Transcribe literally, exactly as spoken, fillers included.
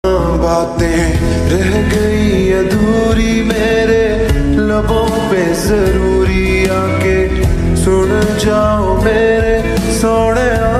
बातें रह गई अधूरी मेरे लबों पे जरूरी आके सुन जाओ मेरे सोने।